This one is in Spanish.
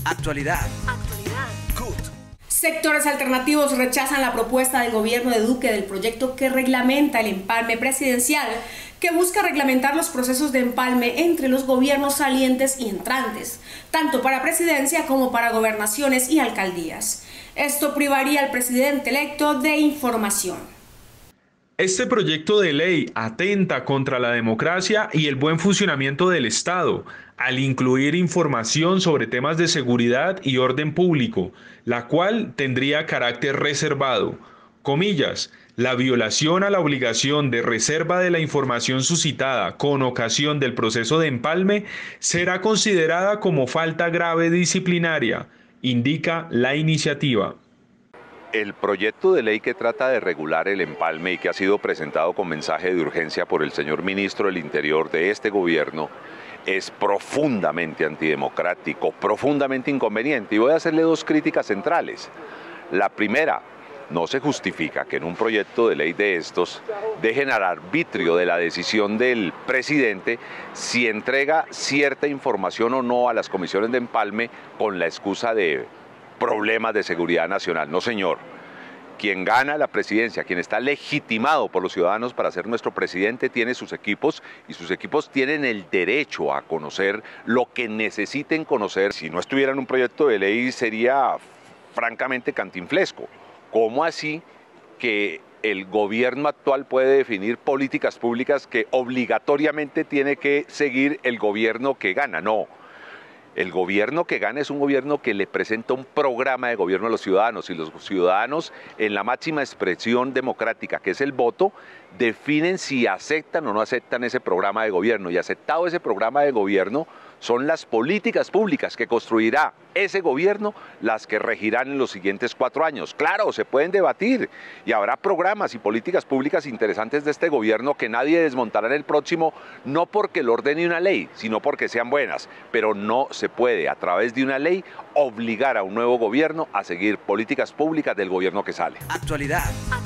Actualidad. CUT. Sectores alternativos rechazan la propuesta del gobierno de Duque del proyecto que reglamenta el empalme presidencial, que busca reglamentar los procesos de empalme entre los gobiernos salientes y entrantes, tanto para presidencia como para gobernaciones y alcaldías. Esto privaría al presidente electo de información. Este proyecto de ley atenta contra la democracia y el buen funcionamiento del Estado, al incluir información sobre temas de seguridad y orden público, la cual tendría carácter reservado. Comillas, la violación a la obligación de reserva de la información suscitada con ocasión del proceso de empalme será considerada como falta grave disciplinaria, indica la iniciativa. El proyecto de ley que trata de regular el empalme y que ha sido presentado con mensaje de urgencia por el señor ministro del Interior de este gobierno es profundamente antidemocrático, profundamente inconveniente. Y voy a hacerle dos críticas centrales. La primera, no se justifica que en un proyecto de ley de estos dejen al arbitrio de la decisión del presidente si entrega cierta información o no a las comisiones de empalme con la excusa de problemas de seguridad nacional. No, señor. Quien gana la presidencia, quien está legitimado por los ciudadanos para ser nuestro presidente, tiene sus equipos y sus equipos tienen el derecho a conocer lo que necesiten conocer. Si no estuviera en un proyecto de ley sería francamente cantinflesco. ¿Cómo así que el gobierno actual puede definir políticas públicas que obligatoriamente tiene que seguir el gobierno que gana? No. El gobierno que gana es un gobierno que le presenta un programa de gobierno a los ciudadanos y los ciudadanos, en la máxima expresión democrática, que es el voto, definen si aceptan o no aceptan ese programa de gobierno. Y aceptado ese programa de gobierno, son las políticas públicas que construirá ese gobierno las que regirán en los siguientes 4 años. Claro, se pueden debatir y habrá programas y políticas públicas interesantes de este gobierno que nadie desmontará en el próximo, no porque lo ordene una ley, sino porque sean buenas. Pero no se puede, a través de una ley, obligar a un nuevo gobierno a seguir políticas públicas del gobierno que sale. Actualidad.